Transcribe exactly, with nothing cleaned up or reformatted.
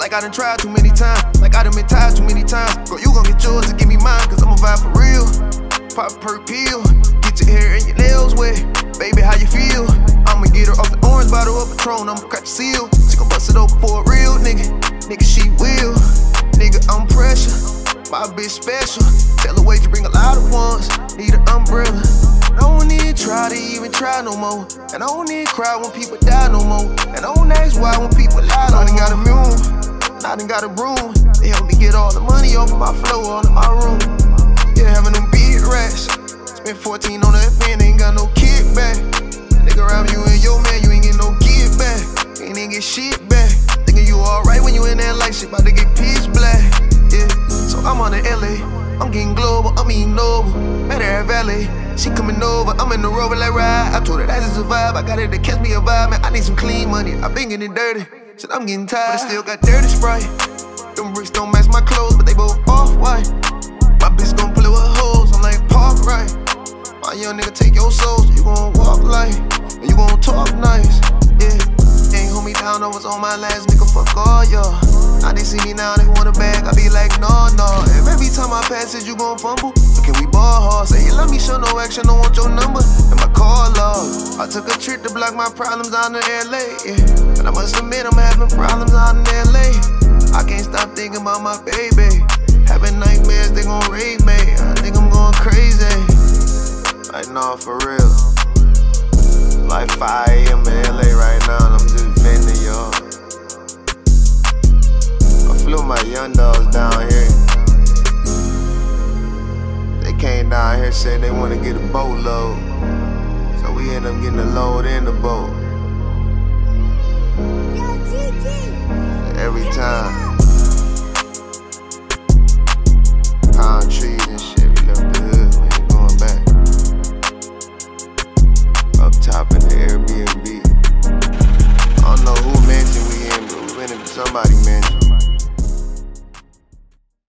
like I done tried too many times. Like I done been tired too many times. Girl, you gon' get yours and give me mine, cause I'ma vibe for real. Pop a perk pill, get your hair and your nails wet. Baby, how you feel? I'ma get her off the orange bottle of Patron, I'ma crack the seal. She gon' bust it open for a real nigga. Nigga, she will. Nigga, I'm pressure. My bitch special. Tell her wait, you bring a lot of ones. Need an umbrella. I don't even try to even try no more. And I don't even cry when people die no more. And I don't ask why when people lie no more. I done got a room, and I done got a broom. They help me get all the money off of my flow, all in my room. Yeah, having them big racks. Spent fourteen on the F N, ain't got no kickback. Nigga around you and your man, you ain't get no kid back. Ain't even get shit back. Thinking you alright when you in that light shit, about to get pitch black. Yeah, so I'm on the L A, I'm getting global, I'm eating noble. Met her at Valet, she coming over, I'm in the Rover like ride. I told her that's just a vibe, I got her to catch me a vibe. Man, I need some clean money, I been getting dirty. Said I'm getting tired, but I still got dirty Sprite. Them bricks don't match my clothes, but they both off-white. My bitch gon' pull it with hoes, I'm like park right. My young nigga take your soul, so you gon' walk light, and you gon' talk nice. Yeah, ain't hold me down, I was on my last nigga, fuck all y'all. Now they see me now, they want a bag, I be like, no, no. If every time I pass it, you gon' fumble, but can we ball hard? Say you love me, show no action, don't want your number, and my call log. I took a trip to block my problems out in L A, yeah. But I must admit I'm having problems out in L A. I can't stop thinking about my baby. Having nightmares, they gon' raid me. I think I'm going crazy. Like, nah, for real. Like five A M in L A right now, and I'm just venting, y'all. I flew my young dogs down here. They came down here, said they wanna get a boatload. So we end up getting a load in the boat.